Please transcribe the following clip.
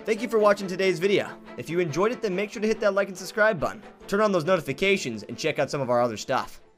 Thank you for watching today's video. If you enjoyed it, then make sure to hit that like and subscribe button. Turn on those notifications and check out some of our other stuff.